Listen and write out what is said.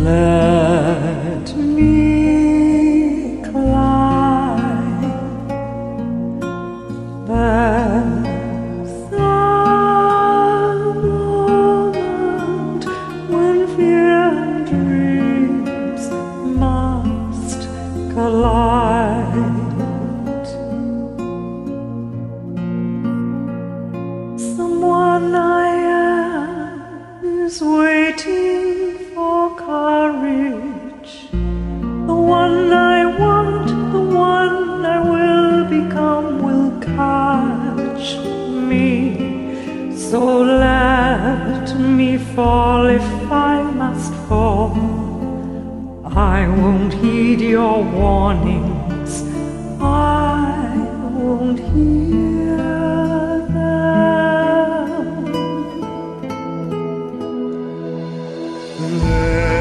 Let me climb there's a moment when fear and dreams must collide. Someone I am is waiting for courage. The one I want, the one I will become will catch me. So let me fall if I must fall. I won't heed your warnings, I won't hear them.